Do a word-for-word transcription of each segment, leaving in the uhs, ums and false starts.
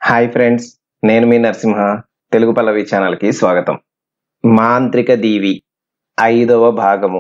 Hi friends, నేను మీ నరసింహ. తెలుగు పల్లవి ఛానల్కి స్వాగతం. మాంత్రిక దీవి ఐదవ భాగము.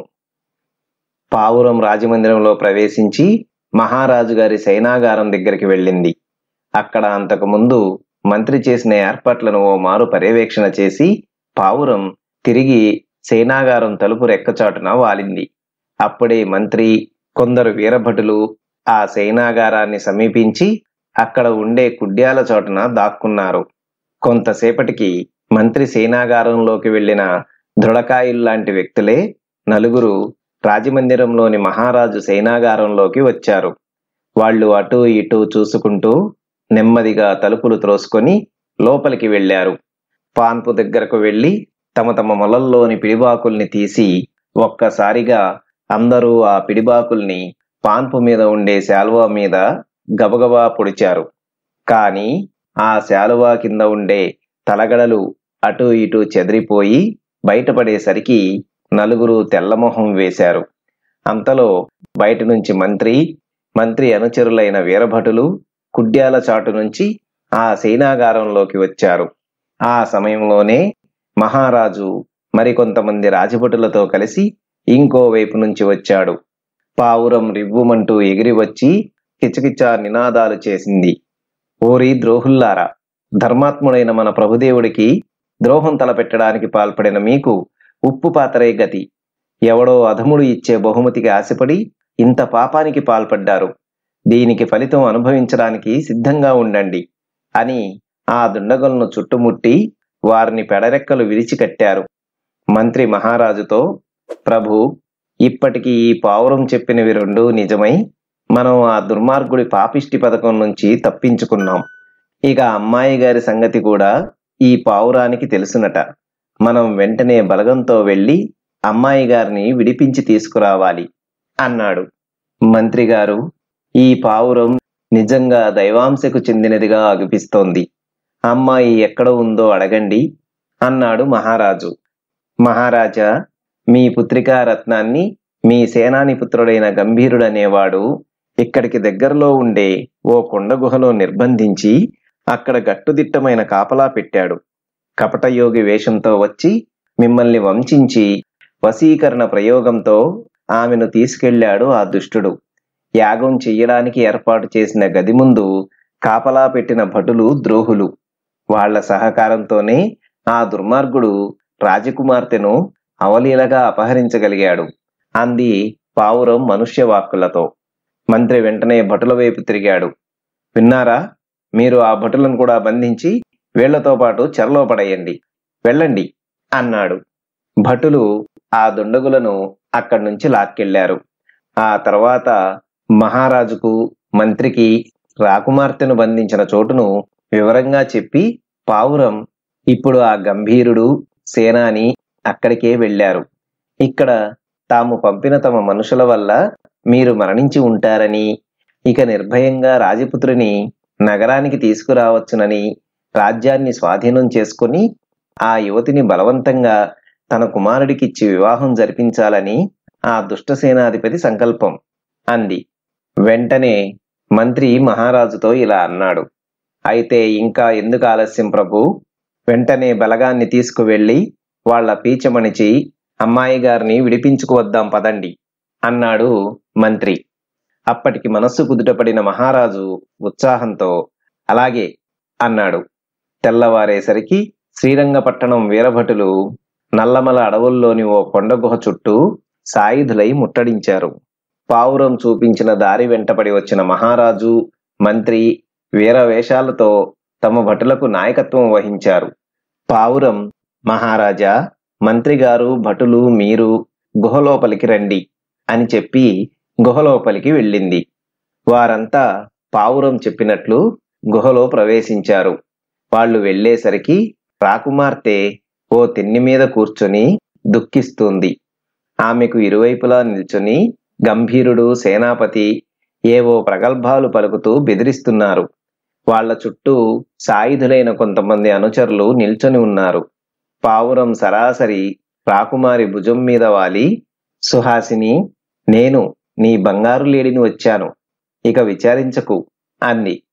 పావురం రాజమందిరంలో ప్రవేశించి మహారాజు గారి సైనాగారం దగ్గరికి వెళ్ళింది. అక్కడ అంతకుముందు మంత్రి చేసిన ఏర్పాట్లను ఓ మారు పర్యవేక్షణ చేసి పావురం తిరిగి సైనాగారం తలుపు రెక్కచాటున వాలింది. అప్పుడే మంత్రి, కొందరు వీరభటులు ఆ సైనాగారాన్ని సమీపించి అక్కడ ఉండే కుడ్యాల చోటున దాక్కున్నారు. కొంతసేపటికి మంత్రి సేనాగారంలోకి వెళ్లిన దృఢకాయుల్లాంటి వ్యక్తులే నలుగురు రాజమందిరంలోని మహారాజు సైనాగారంలోకి వచ్చారు. వాళ్ళు అటూ ఇటూ చూసుకుంటూ నెమ్మదిగా తలుపులు త్రోసుకొని లోపలికి వెళ్లారు. పాన్పు దగ్గరకు వెళ్లి తమ తమ మొలల్లోని పిడిబాకుల్ని తీసి ఒక్కసారిగా అందరూ ఆ పిడిబాకుల్ని పాన్పు మీద ఉండే శాల్వా మీద గబగబా పొడిచారు. కాని ఆ శాలువా కింద ఉండే తలగడలు అటూ ఇటూ చెదిరిపోయి బయటపడేసరికి నలుగురు తెల్లమొహం వేశారు. అంతలో బయట నుంచి మంత్రి, మంత్రి అనుచరులైన వీరభటులు కుడ్యాల చాటు నుంచి ఆ సైనాగారంలోకి వచ్చారు. ఆ సమయంలోనే మహారాజు మరికొంతమంది రాజభటులతో కలిసి ఇంకోవైపు నుంచి వచ్చాడు. పావురం రివ్వుమంటూ ఎగిరి వచ్చి కిచకిచా నినాదాలు చేసింది. ఓరి ద్రోహుల్లారా, ధర్మాత్ముడైన మన ప్రభుదేవుడికి ద్రోహం తలపెట్టడానికి పాల్పడిన మీకు ఉప్పు పాతరే గతి. ఎవడో అధముడు ఇచ్చే బహుమతికి ఆశపడి ఇంత పాపానికి పాల్పడ్డారు. దీనికి ఫలితం అనుభవించడానికి సిద్ధంగా ఉండండి అని ఆ దుండగులను చుట్టుముట్టి వారిని పెడరెక్కలు విరిచి కట్టారు. మంత్రి మహారాజుతో, ప్రభు, ఇప్పటికి ఈ పావురం చెప్పినవి రెండూ నిజమై మనం ఆ దుర్మార్గుడి పాపిష్టి పథకం నుంచి తప్పించుకున్నాం. ఇక అమ్మాయి గారి సంగతి కూడా ఈ పావురానికి తెలుసునట. మనం వెంటనే బలగంతో వెళ్ళి అమ్మాయి గారిని విడిపించి తీసుకురావాలి అన్నాడు. మంత్రి గారు, ఈ పావురం నిజంగా దైవాంశకు చెందినదిగా అనిపిస్తోంది. అమ్మాయి ఎక్కడ ఉందో అడగండి అన్నాడు మహారాజు. మహారాజా, మీ పుత్రికా రత్నాన్ని మీ సేనాని పుత్రుడైన గంభీరుడనేవాడు ఇక్కడికి దగ్గరలో ఉండే ఓ కొండ గుహలో నిర్బంధించి అక్కడ గట్టుదిట్టమైన కాపలా పెట్టాడు. కపటయోగి వేషంతో వచ్చి మిమ్మల్ని వంచించి వశీకరణ ప్రయోగంతో ఆమెను తీసుకెళ్లాడు ఆ దుష్టుడు. యాగం చెయ్యడానికి ఏర్పాటు చేసిన గది ముందు కాపలా పెట్టిన భటులు ద్రోహులు. వాళ్ల సహకారంతోనే ఆ దుర్మార్గుడు రాజకుమార్తెను అవలీలగా అపహరించగలిగాడు అంది పావురం మనుష్య వాక్కులతో. మంత్రి వెంటనే భటుల వైపు తిరిగాడు. విన్నారా, మీరు ఆ భటులను కూడా బంధించి వీళ్లతో పాటు చెరలో పడేయండి, వెళ్ళండి అన్నాడు. భటులు ఆ దుండగులను అక్కడి నుంచి లాక్కెళ్లారు. ఆ తర్వాత మహారాజుకు, మంత్రికి రాకుమార్తెను బంధించిన చోటును వివరంగా చెప్పి పావురం ఇప్పుడు ఆ గంభీరుడు, సేనాని అక్కడికే వెళ్లారు. ఇక్కడ తాము పంపిన తమ మనుషుల వల్ల మీరు మరణించి ఉంటారని, ఇక నిర్భయంగా రాజపుత్రిని నగరానికి తీసుకురావచ్చునని, రాజ్యాన్ని స్వాధీనం చేసుకుని ఆ యువతిని బలవంతంగా తన కుమారుడికిచ్చి వివాహం జరిపించాలని ఆ దుష్టసేనాధిపతి సంకల్పం అంది. వెంటనే మంత్రి మహారాజుతో ఇలా అన్నాడు. అయితే ఇంకా ఎందుకు ఆలస్యం ప్రభు, వెంటనే బలగాన్ని తీసుకువెళ్లి వాళ్ల పీచమణిచి అమ్మాయి గారిని విడిపించుకువద్దాం పదండి అన్నాడు మంత్రి. అప్పటికి మనస్సు కుదుటపడిన మహారాజు ఉత్సాహంతో అలాగే అన్నాడు. తెల్లవారేసరికి శ్రీరంగపట్టణం వీరభటులు నల్లమల అడవుల్లోని ఓ కొండ గుహ చుట్టూ సాయుధులై ముట్టడించారు. పావురం చూపించిన దారి వెంటపడి వచ్చిన మహారాజు, మంత్రి వీరవేషాలతో తమ భటులకు నాయకత్వం వహించారు. పావురం, మహారాజా, మంత్రిగారు, భటులు, మీరు గుహలోపలికి రండి అని చెప్పి గుహలోపలికి వెళ్ళింది. వారంతా పావురం చెప్పినట్లు గుహలో ప్రవేశించారు. వాళ్ళు వెళ్లేసరికి రాకుమార్తె ఓ తిన్ని మీద కూర్చొని దుఃఖిస్తుంది. ఆమెకు ఇరువైపులా నిల్చొని గంభీరుడు, సేనాపతి ఏవో ప్రగల్భాలు పలుకుతూ బెదిరిస్తున్నారు. వాళ్ల చుట్టూ సాయుధులైన కొంతమంది అనుచరులు నిల్చొని ఉన్నారు. పావురం సరాసరి రాకుమారి భుజం మీద వాలి, సుహాసిని, నేను నీ బంగారు లేడిని వచ్చాను, ఇక విచారించకు అంది.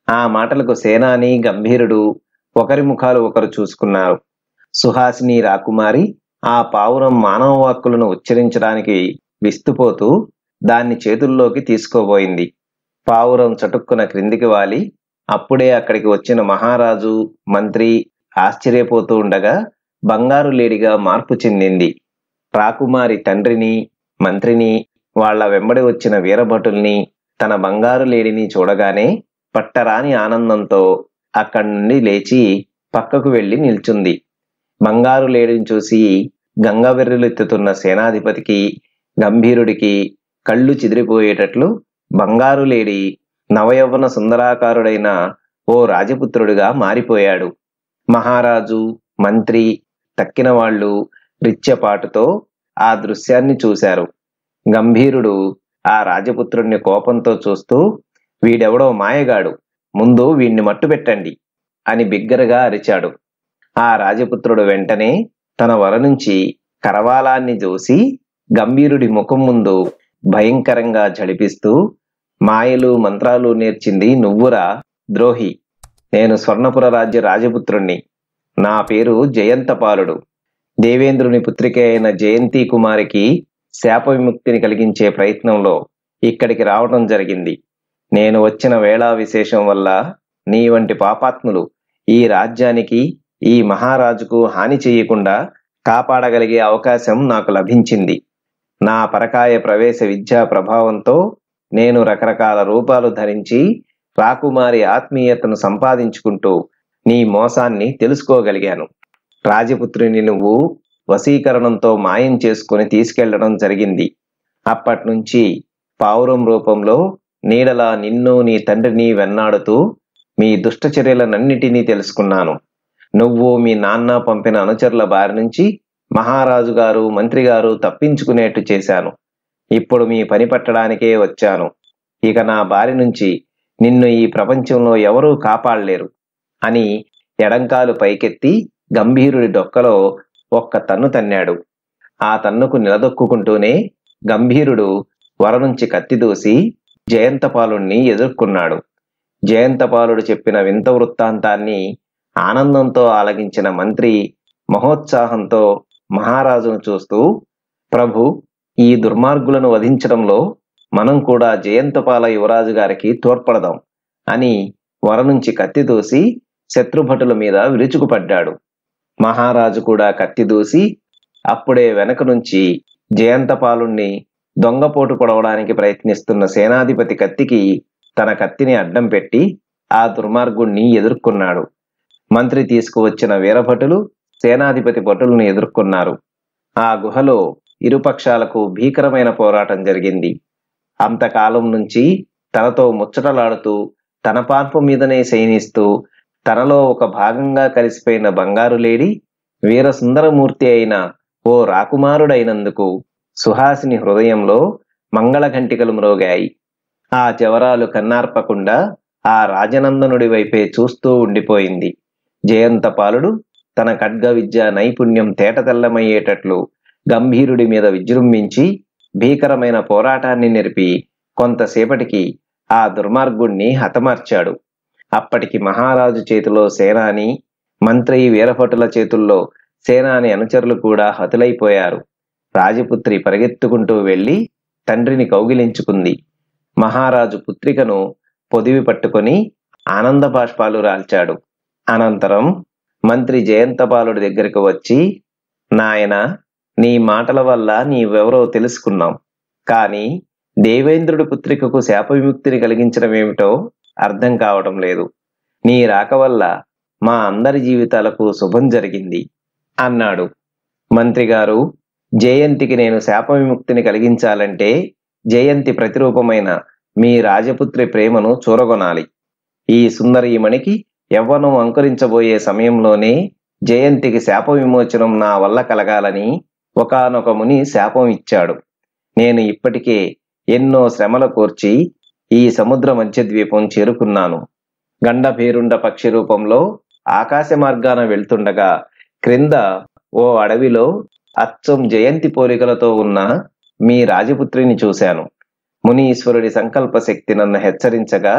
ఆ మాటలకు సేనాని గంభీరుడు ఒకరి ముఖాలు ఒకరు చూసుకున్నారు. సుహాసిని రాకుమారి ఆ పావురం మానవ వాక్కులను ఉచ్చరించడానికి విస్తుపోతూ దాన్ని చేతుల్లోకి తీసుకోబోయింది. పావురం చటుక్కున క్రిందికి వాలి అప్పుడే అక్కడికి వచ్చిన మహారాజు, మంత్రి ఆశ్చర్యపోతూ ఉండగా బంగారు లేడిగా మార్పు చెందింది. రాకుమారి తండ్రిని, మంత్రిని, వాళ్ల వెంబడి వచ్చిన వీరభటుల్ని, తన బంగారు లేడిని చూడగానే పట్టరాని ఆనందంతో అక్కడి నుండి లేచి పక్కకు వెళ్లి నిల్చుంది. బంగారు లేడిని చూసి గంగవెర్రులెత్తుతున్న సేనాధిపతికి, గంభీరుడికి కళ్ళు చెదిరిపోయేటట్లు బంగారు లేడి నవయవ్వన సుందరాకారుడైన ఓ రాజపుత్రుడిగా మారిపోయాడు. మహారాజు, మంత్రి, తక్కిన వాళ్ళు రిచ్యపాటుతో ఆ దృశ్యాన్ని చూశారు. గంభీరుడు ఆ రాజపుత్రుణ్ణి కోపంతో చూస్తూ, వీడెవడో మాయగాడు, ముందు వీణ్ణి మట్టు పెట్టండి అని బిగ్గరగా అరిచాడు. ఆ రాజపుత్రుడు వెంటనే తన వల నుంచి కరవాలాన్ని దూసి గంభీరుడి ముఖం ముందు భయంకరంగా జడిపిస్తూ, మాయలు మంత్రాలు నేర్చింది నువ్వురా ద్రోహి, నేను స్వర్ణపుర రాజ్య రాజపుత్రుణ్ణి, నా పేరు జయంతపాలుడు. దేవేంద్రుని పుత్రిక అయిన జయంతి కుమారికి శాప విముక్తిని కలిగించే ప్రయత్నంలో ఇక్కడికి రావటం జరిగింది. నేను వచ్చిన వేళా విశేషం వల్ల నీ వంటి పాపాత్ములు ఈ రాజ్యానికి, ఈ మహారాజుకు హాని చేయకుండా కాపాడగలిగే అవకాశం నాకు లభించింది. నా పరకాయ ప్రవేశ విద్యా ప్రభావంతో నేను రకరకాల రూపాలు ధరించి రాకుమారి ఆత్మీయతను సంపాదించుకుంటూ నీ మోసాన్ని తెలుసుకోగలిగాను. రాజపుత్రిని నువ్వు వశీకరణంతో మాయం చేసుకుని తీసుకెళ్లడం జరిగింది. అప్పట్నుంచి పావురం రూపంలో నీడలా నిన్ను, నీ తండ్రిని వెన్నాడుతూ మీ దుష్టచర్యలనన్నిటినీ తెలుసుకున్నాను. నువ్వు మీ నాన్న పంపిన అనుచరుల బారి నుంచి మహారాజు గారు, మంత్రి గారు తప్పించుకునేట్టు చేశాను. ఇప్పుడు మీ పని పట్టడానికే వచ్చాను. ఇక నా బారి నుంచి నిన్ను ఈ ప్రపంచంలో ఎవరూ కాపాడలేరు అని ఎడంకాలు పైకెత్తి గంభీరుడి డొక్కలో ఒక్క తన్ను తన్నాడు. ఆ తన్నుకు నిలదొక్కుంటూనే గంభీరుడు వర నుంచి కత్తి దూసి జయంతపాలుణ్ణి ఎదుర్కొన్నాడు. జయంతపాలుడు చెప్పిన వింత వృత్తాంతాన్ని ఆనందంతో ఆలగించిన మంత్రి మహోత్సాహంతో మహారాజును చూస్తూ, ప్రభు, ఈ దుర్మార్గులను వధించడంలో మనం కూడా జయంతపాల యువరాజు గారికి తోడ్పడదాం అని వర నుంచి కత్తి దూసి శత్రుభటుల మీద విరుచుకుపడ్డాడు. మహారాజు కూడా కత్తి దూసి అప్పుడే వెనక నుంచి జయంతపాలుణ్ణి దొంగపోటు పొడవడానికి ప్రయత్నిస్తున్న సేనాధిపతి కత్తికి తన కత్తిని అడ్డం పెట్టి ఆ దుర్మార్గుణ్ణి ఎదుర్కొన్నాడు. మంత్రి తీసుకువచ్చిన వీరభటులు సేనాధిపతి భటులను ఎదుర్కొన్నారు. ఆ గుహలో ఇరుపక్షాలకు భీకరమైన పోరాటం జరిగింది. అంతకాలం నుంచి తనతో ముచ్చటలాడుతూ తన పాన్పు మీదనే శయనిస్తూ తనలో ఒక భాగంగా కలిసిపోయిన బంగారు లేడి వీర సుందరమూర్తి అయిన ఓ రాకుమారుడైనందుకు సుహాసిని హృదయంలో మంగళఘంటికలు మ్రోగాయి. ఆ జవరాలు కన్నార్పకుండా ఆ రాజనందనుడి వైపే చూస్తూ ఉండిపోయింది. జయంతపాలుడు తన ఖడ్గ విద్య నైపుణ్యం తేటతెల్లమయ్యేటట్లు గంభీరుడి మీద విజృంభించి భీకరమైన పోరాటాన్ని నెరిపి కొంతసేపటికి ఆ దుర్మార్గుణ్ణి హతమార్చాడు. అప్పటికి మహారాజు చేతిలో సేనాని, మంత్రి, వీరభటుల చేతుల్లో సేనాని అనుచరులు కూడా హతులైపోయారు. రాజపుత్రి పరిగెత్తుకుంటూ వెళ్లి తండ్రిని కౌగిలించుకుంది. మహారాజు పుత్రికను పొదివి పట్టుకొని ఆనంద బాష్పాలు రాల్చాడు. అనంతరం మంత్రి జయంతపాలుడి దగ్గరకు వచ్చి, నాయన, నీ మాటల వల్ల నీవెవరో తెలుసుకున్నాం. కాని దేవేంద్రుడి పుత్రికకు శాప విముక్తిని కలిగించడమేమిటో అర్థం కావటం లేదు. నీ రాక వల్ల మా అందరి జీవితాలకు శుభం జరిగింది అన్నాడు. మంత్రిగారు, జయంతికి నేను శాప విముక్తిని కలిగించాలంటే జయంతి ప్రతిరూపమైన మీ రాజపుత్రి ప్రేమను చూరగొనాలి. ఈ సుందరీమణికి యవ్వనం అంకురించబోయే సమయంలోనే జయంతికి శాప విమోచనం నా వల్ల కలగాలని ఒకానొక ముని శాపం ఇచ్చాడు. నేను ఇప్పటికే ఎన్నో శ్రమల కోర్చి ఈ సముద్ర మధ్య ద్వీపం చేరుకున్నాను. గండభేరుండ పక్షి రూపంలో ఆకాశ మార్గాన వెళ్తుండగా క్రింద ఓ అడవిలో అచ్చం జయంతి పోలికలతో ఉన్న మీ రాజపుత్రిని చూశాను. మునీశ్వరుడి సంకల్ప శక్తి నన్ను హెచ్చరించగా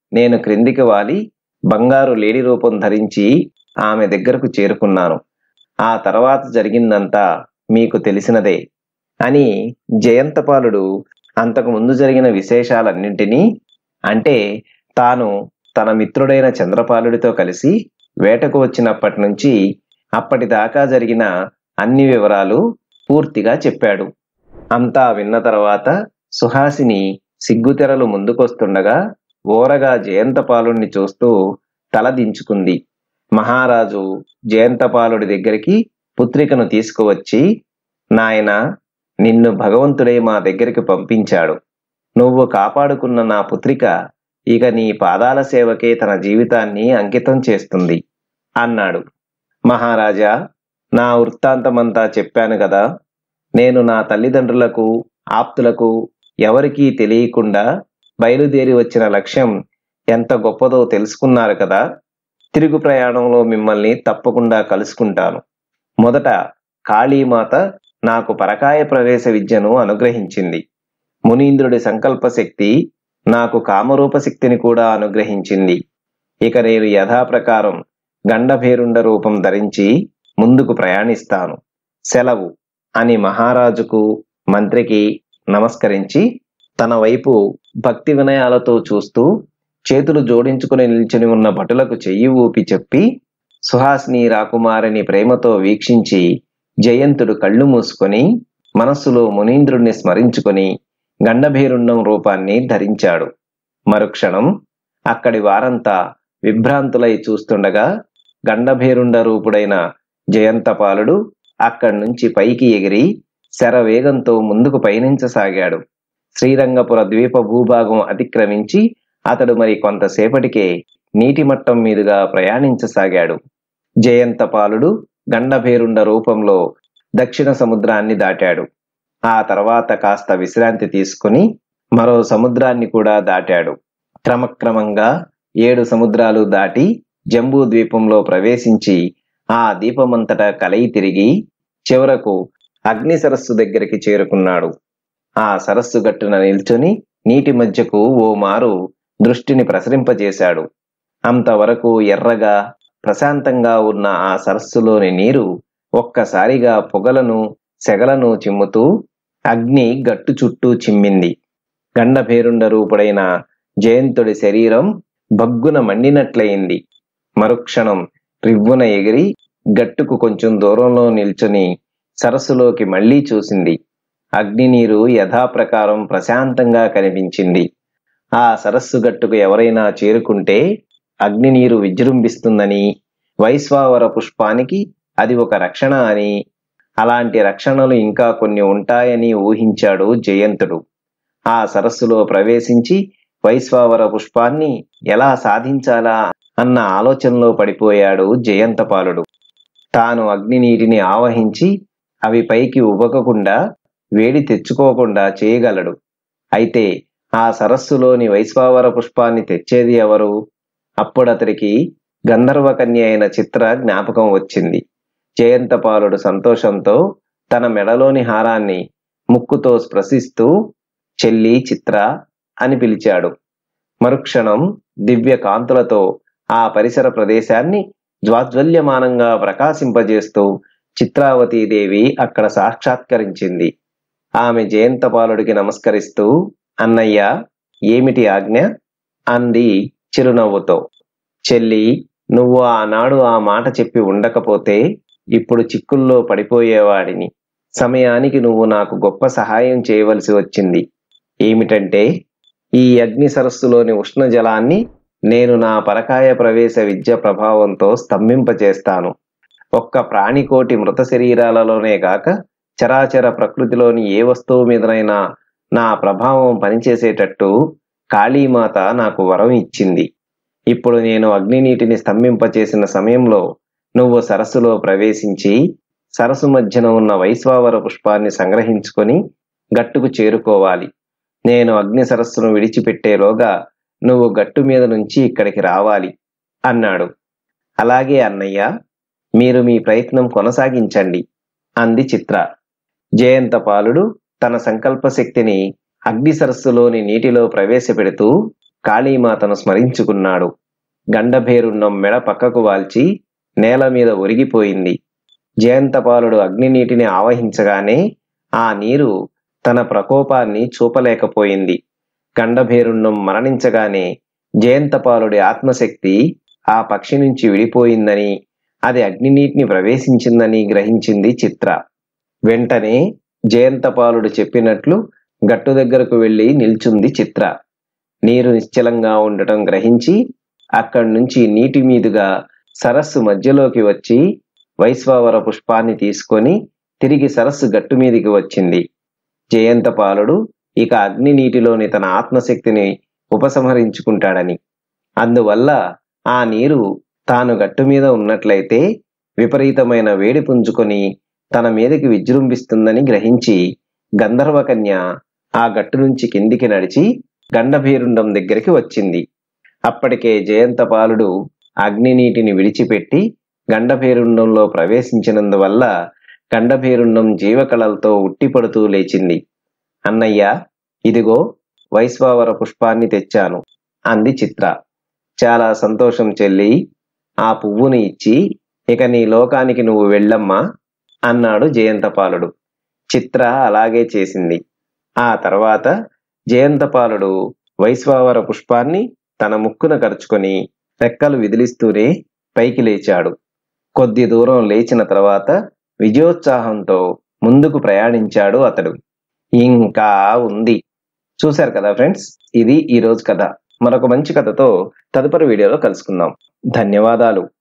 నేను క్రిందికి వాలి బంగారు లేడి రూపం ధరించి ఆమె దగ్గరకు చేరుకున్నాను. ఆ తర్వాత జరిగిందంతా మీకు తెలిసినదే అని జయంతపాలుడు అంతకు ముందు జరిగిన విశేషాలన్నింటినీ, అంటే తాను తన మిత్రుడైన చంద్రపాలుడితో కలిసి వేటకు వచ్చినప్పటి నుంచి అప్పటిదాకా జరిగిన అన్ని వివరాలు పూర్తిగా చెప్పాడు. అంతా విన్న తర్వాత సుహాసిని సిగ్గుతెరలు ముందుకొస్తుండగా ఓరగా జయంతపాలుణ్ణి చూస్తూ తల దించుకుంది. మహారాజు జయంతపాలుడి దగ్గరికి పుత్రికను తీసుకువచ్చి, నాయనా, నిన్ను భగవంతుడే మా దగ్గరికి పంపించాడు. నువ్వు కాపాడుకున్న నా పుత్రిక ఇక నీ పాదాల సేవకే తన జీవితాన్ని అంకితం చేస్తుంది అన్నాడు. మహారాజా, నా వృత్తాంతమంతా చెప్పాను కదా. నేను నా తల్లిదండ్రులకు, ఆప్తులకు ఎవరికీ తెలియకుండా బయలుదేరి వచ్చిన లక్ష్యం ఎంత గొప్పదో తెలుసుకున్నారు కదా. తిరుగు ప్రయాణంలో మిమ్మల్ని తప్పకుండా కలుసుకుంటాను. మొదట కాళీమాత నాకు పరకాయ ప్రవేశ విద్యను అనుగ్రహించింది. మునీంద్రుడి సంకల్ప శక్తి నాకు కామరూప శక్తిని కూడా అనుగ్రహించింది. ఇక నేను యథాప్రకారం గండభేరుండ రూపం ధరించి ముందుకు ప్రయాణిస్తాను. సెలవు అని మహారాజుకు, మంత్రికి నమస్కరించి తన వైపు భక్తి వినయాలతో చూస్తూ చేతులు జోడించుకుని నిల్చుని ఉన్న భటులకు చెయ్యి ఊపి చెప్పి, సుహాసిని రాకుమారిని ప్రేమతో వీక్షించి జయంతుడు కళ్ళు మూసుకొని మనస్సులో మునీంద్రుణ్ణి స్మరించుకొని గండభేరుండం రూపాన్ని ధరించాడు. మరుక్షణం అక్కడి వారంతా విభ్రాంతులై చూస్తుండగా గండభేరుండ రూపుడైన జయంతపాలుడు అక్కడి నుంచి పైకి ఎగిరి శరవేగంతో ముందుకు పయనించసాగాడు. శ్రీరంగపుర ద్వీప భూభాగం అతిక్రమించి అతడు మరి కొంతసేపటికే నీటి మట్టం మీదుగా ప్రయాణించసాగాడు. జయంతపాలుడు గండభేరుండ రూపంలో దక్షిణ సముద్రాన్ని దాటాడు. ఆ తర్వాత కాస్త విశ్రాంతి తీసుకుని మరో సముద్రాన్ని కూడా దాటాడు. క్రమక్రమంగా ఏడు సముద్రాలు దాటి జంబూ ద్వీపంలో ప్రవేశించి ఆ దీపమంతటా కలయి తిరిగి చివరకు అగ్ని సరస్సు దగ్గరికి చేరుకున్నాడు. ఆ సరస్సు గట్టున నిల్చుని నీటి మధ్యకు ఓ మారు దృష్టిని ప్రసరింపజేశాడు. అంతవరకు ఎర్రగా ప్రశాంతంగా ఉన్న ఆ సరస్సులోని నీరు ఒక్కసారిగా పొగలను సెగలను చిమ్ముతూ అగ్ని గట్టు చుట్టూ చిమ్మింది. గండభేరుండ రూపుడైన జయంతుడి శరీరం భగ్గున మండినట్లయింది. మరుక్షణం రివ్వున ఎగిరి గట్టుకు కొంచెం దూరంలో నిల్చుని సరస్సులోకి మళ్లీ చూసింది. అగ్నినీరు యథాప్రకారం ప్రశాంతంగా కనిపించింది. ఆ సరస్సు గట్టుకు ఎవరైనా చేరుకుంటే అగ్నినీరు విజృంభిస్తుందని, వైశ్వావర పుష్పానికి అది ఒక రక్షణ అని, అలాంటి రక్షణలు ఇంకా కొన్ని ఉంటాయని ఊహించాడు జయంతుడు. ఆ సరస్సులో ప్రవేశించి వైశ్వావర పుష్పాన్ని ఎలా సాధించాలా అన్న ఆలోచనలో పడిపోయాడు జయంతపాలుడు. తాను అగ్నినీటిని ఆవహించి అవి పైకి ఉబకకుండా వేడి తెచ్చుకోకుండా చేయగలడు. అయితే ఆ సరస్సులోని వైశ్వావర పుష్పాన్ని తెచ్చేది ఎవరు? అప్పుడతడికి గంధర్వకన్య అయిన చిత్ర జ్ఞాపకం వచ్చింది. జయంతపాలుడు సంతోషంతో తన మెడలోని హారాన్ని ముక్కుతో స్పృశిస్తూ చెల్లి చిత్ర అని పిలిచాడు. మరుక్షణం దివ్య కాంతులతో ఆ పరిసర ప్రదేశాన్ని జ్వాజ్వల్యమానంగా ప్రకాశింపజేస్తూ చిత్రావతీదేవి అక్కడ సాక్షాత్కరించింది. ఆమె జయంతపాలుడికి నమస్కరిస్తూ, అన్నయ్య, ఏమిటి ఆజ్ఞ అంది చిరునవ్వుతో. చెల్లి, నువ్వు ఆనాడు ఆ మాట చెప్పి ఉండకపోతే ఇప్పుడు చిక్కుల్లో పడిపోయేవాడిని. సమయానికి నువ్వు నాకు గొప్ప సహాయం చేయవలసి వచ్చింది. ఏమిటంటే, ఈ అగ్ని సరస్సులోని ఉష్ణ జలాన్ని నేను నా పరకాయ ప్రవేశ విద్య ప్రభావంతో స్తంభింపచేస్తాను. ఒక్క ప్రాణికోటి మృత శరీరాలలోనే గాక చరాచర ప్రకృతిలోని ఏ వస్తువు మీదనైనా నా ప్రభావం పనిచేసేటట్టు కాళీమాత నాకు వరం ఇచ్చింది. ఇప్పుడు నేను అగ్నినీటిని స్తంభింపచేసిన సమయంలో నువ్వు సరస్సులో ప్రవేశించి సరస్సు మధ్యన ఉన్న వైశ్వావర పుష్పాన్ని సంగ్రహించుకొని గట్టుకు చేరుకోవాలి. నేను అగ్ని సరస్సును విడిచిపెట్టేలోగా నువ్వు గట్టు మీద నుంచి ఇక్కడికి రావాలి అన్నాడు. అలాగే అన్నయ్య, మీరు మీ ప్రయత్నం కొనసాగించండి అంది చిత్ర. జయంతపాలుడు తన సంకల్ప శక్తిని అగ్ని సరస్సులోని నీటిలో ప్రవేశపెడుతూ కాళీమాతను స్మరించుకున్నాడు. గండభేరుండం మెడ పక్కకు వాల్చి నేల మీద ఒరిగిపోయింది. జయంతపాలుడు అగ్నినీటిని ఆవహించగానే ఆ నీరు తన ప్రకోపాన్ని చూపలేకపోయింది. గండభేరుండం మరణించగానే జయంతపాలుడి ఆత్మశక్తి ఆ పక్షి నుంచి విడిపోయిందని, అది అగ్నినీటిని ప్రవేశించిందని గ్రహించింది చిత్ర. వెంటనే జయంతపాలుడు చెప్పినట్లు గట్టు దగ్గరకు వెళ్లి నిల్చుంది చిత్ర. నీరు నిశ్చలంగా ఉండటం గ్రహించి అక్కడి నుంచి నీటి మీదుగా సరస్సు మధ్యలోకి వచ్చి వైశ్వావర పుష్పాన్ని తీసుకొని తిరిగి సరస్సు గట్టు మీదికి వచ్చింది. జయంతపాలుడు ఇక అగ్ని నీటిలోని తన ఆత్మశక్తిని ఉపసంహరించుకుంటాడని, అందువల్ల ఆ నీరు తాను గట్టు మీద ఉన్నట్లయితే విపరీతమైన వేడి పుంజుకొని తన మీదకి విజృంభిస్తుందని గ్రహించి గంధర్వకన్య ఆ గట్టు నుంచి కిందికి నడిచి గండభేరుండం దగ్గరికి వచ్చింది. అప్పటికే జయంతపాలుడు అగ్నినీటిని విడిచిపెట్టి గండభేరుండంలో ప్రవేశించినందువల్ల గండభేరుండం జీవకళలతో ఉట్టిపడుతూ లేచింది. అన్నయ్య, ఇదిగో వైశ్వావర పుష్పాన్ని తెచ్చాను అంది చిత్ర. చాలా సంతోషం చెల్లి, ఆ పువ్వుని ఇచ్చి ఇక నీ లోకానికి నువ్వు వెళ్ళమ్మా అన్నాడు జయంతపాలుడు. చిత్ర అలాగే చేసింది. ఆ తర్వాత జయంతపాలుడు వైశ్వావర పుష్పాన్ని తన ముక్కున కరుచుకొని రెక్కలు విదిలిస్తూనే పైకి లేచాడు. కొద్ది దూరం లేచిన తర్వాత విజయోత్సాహంతో ముందుకు ప్రయాణించాడు అతడు. ఇంకా ఉంది. చూశారు కదా ఫ్రెండ్స్, ఇది ఈరోజు కథ. మరొక మంచి కథతో తదుపరి వీడియోలో కలుసుకుందాం. ధన్యవాదాలు.